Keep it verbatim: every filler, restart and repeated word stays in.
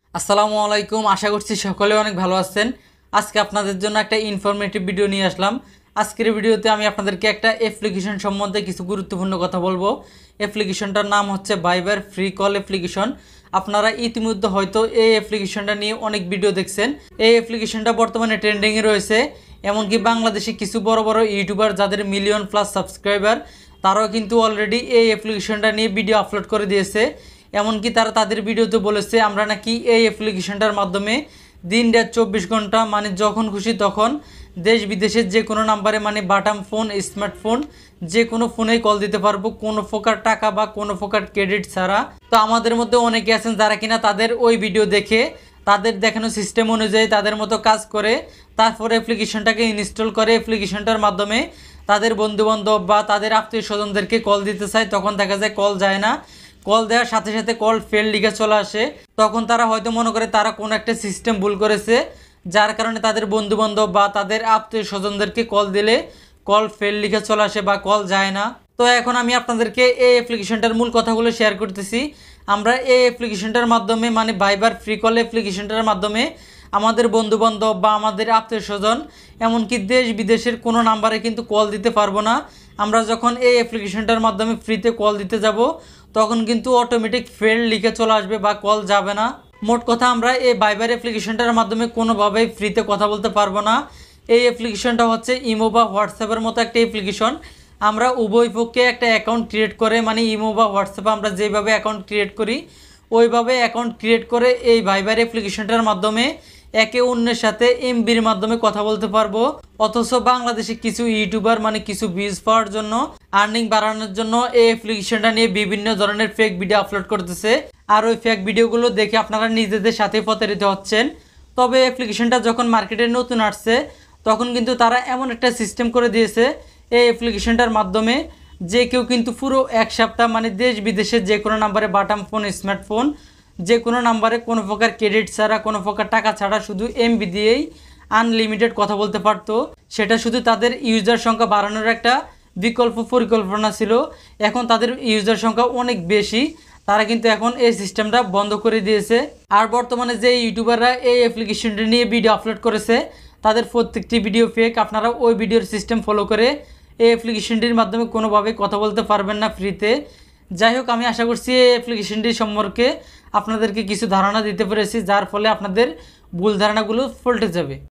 আসসালামু আলাইকুম। আশা করছি সকলে অনেক ভালো আছেন। আজকে আপনাদের জন্য একটা ইনফরমেটিভ ভিডিও নিয়ে আসলাম। আজকের ভিডিওতে আমি আপনাদেরকে একটা অ্যাপ্লিকেশন সম্বন্ধে কিছু গুরুত্বপূর্ণ কথা বলবো। অ্যাপ্লিকেশনটার নাম হচ্ছে ভাইবার ফ্রি কল অ্যাপ্লিকেশন। আপনারা ইতিমধ্যে হয়তো এই অ্যাপ্লিকেশনটা নিয়ে অনেক ভিডিও দেখছেন। এই অ্যাপ্লিকেশনটা বর্তমানে ট্রেন্ডিংয়ে রয়েছে। এমনকি বাংলাদেশে কিছু বড় বড় ইউটিউবার যাদের মিলিয়ন প্লাস সাবস্ক্রাইবার, তারাও কিন্তু অলরেডি এই অ্যাপ্লিকেশনটা নিয়ে ভিডিও আপলোড করে দিয়েছে। এমনকি তারা তাদের ভিডিওতে বলেছে আমরা নাকি এই অ্যাপ্লিকেশনটার মাধ্যমে দিন রাত চব্বিশ ঘন্টা মানে যখন খুশি তখন দেশ বিদেশের যে কোনো নাম্বারে মানে বাটাম ফোন, স্মার্টফোন যে কোনো ফোনেই কল দিতে পারবো, কোনো প্রকার টাকা বা কোনো প্রকার ক্রেডিট ছাড়া। তো আমাদের মধ্যে অনেকে আছেন যারা কিনা তাদের ওই ভিডিও দেখে তাদের দেখানো সিস্টেম অনুযায়ী তাদের মতো কাজ করে তারপরে অ্যাপ্লিকেশনটাকে ইনস্টল করে অ্যাপ্লিকেশনটার মাধ্যমে তাদের বন্ধুবান্ধব বা তাদের আত্মীয় স্বজনদেরকে কল দিতে চায়। তখন দেখা যায় কল যায় না, কল দেওয়ার সাথে সাথে কল ফেল লিখে চলে আসে। তখন তারা হয়তো মনে করে তারা কোনো একটা সিস্টেম ভুল করেছে, যার কারণে তাদের বন্ধুবান্ধব বা তাদের আত্মীয় স্বজনদেরকে কল দিলে কল ফেল লিখে চলে আসে বা কল যায় না। তো এখন আমি আপনাদেরকে এই অ্যাপ্লিকেশনটার মূল কথাগুলো শেয়ার করতেছি। আমরা এই অ্যাপ্লিকেশনটার মাধ্যমে মানে ভাইবার ফ্রি কল অ্যাপ্লিকেশনটার মাধ্যমে আমাদের বন্ধুবান্ধব বা আমাদের আত্মীয় স্বজন এমনকি দেশ বিদেশের কোনো নাম্বারে কিন্তু কল দিতে পারবো না। আমরা যখন এই অ্যাপ্লিকেশনটার মাধ্যমে ফ্রিতে কল দিতে যাব তখন কিন্তু অটোমেটিক ফেল লিখে চলে আসবে বা কল যাবে না। মোট কথা আমরা এই ভাইবার অ্যাপ্লিকেশনটার মাধ্যমে কোনোভাবেই ফ্রিতে কথা বলতে পারবো না। এই অ্যাপ্লিকেশনটা হচ্ছে ইমো বা হোয়াটসঅ্যাপের মতো একটা অ্যাপ্লিকেশন। আমরা উভয় পক্ষে একটা অ্যাকাউন্ট ক্রিয়েট করে মানে ইমো বা হোয়াটসঅ্যাপে আমরা যেভাবে অ্যাকাউন্ট ক্রিয়েট করি ওইভাবে অ্যাকাউন্ট ক্রিয়েট করে এই ভাইবার অ্যাপ্লিকেশনটার মাধ্যমে একে অন্যের সাথে এমবির মাধ্যমে কথা বলতে পারবো। অথচ বাংলাদেশে কিছু ইউটিউবার মানে কিছু ভিউজ পাওয়ার জন্য, আর্নিং বাড়ানোর জন্য এই অ্যাপ্লিকেশনটা নিয়ে বিভিন্ন ধরনের ফেক ভিডিও আপলোড করতেছে। আর ওই ফেক ভিডিওগুলো দেখে আপনারা নিজেদের সাথে প্রতারিত হচ্ছেন। তবে অ্যাপ্লিকেশনটা যখন মার্কেটে নতুন আসছে তখন কিন্তু তারা এমন একটা সিস্টেম করে দিয়েছে এই অ্যাপ্লিকেশনটার মাধ্যমে যে কেউ কিন্তু পুরো এক সপ্তাহ মানে দেশ বিদেশের যে কোনো নাম্বারে বাটাম ফোন, স্মার্টফোন যে কোনো নাম্বারে কোনো প্রকার ক্রেডিট ছাড়া কোনো প্রকার টাকা ছাড়া শুধু এমবি দিয়েই আনলিমিটেড কথা বলতে পারতো। সেটা শুধু তাদের ইউজার সংখ্যা বাড়ানোর একটা বিকল্প পরিকল্পনা ছিল। এখন তাদের ইউজার সংখ্যা অনেক বেশি, তারা কিন্তু এখন এই সিস্টেমটা বন্ধ করে দিয়েছে। আর বর্তমানে যে ইউটিউবাররা এই অ্যাপ্লিকেশনটি নিয়ে ভিডিও আপলোড করেছে তাদের প্রত্যেকটি ভিডিও ফেক। আপনারা ওই ভিডিওর সিস্টেম ফলো করে এই অ্যাপ্লিকেশনটির মাধ্যমে কোনোভাবে কথা বলতে পারবেন না ফ্রিতে। যাই হোক, আমি আশা করছি এই অ্যাপ্লিকেশনটি সম্পর্কে আপনাদেরকে কিছু ধারণা দিতে পেরেছি, যার ফলে আপনাদের ভুল ধারণাগুলো পাল্টে যাবে।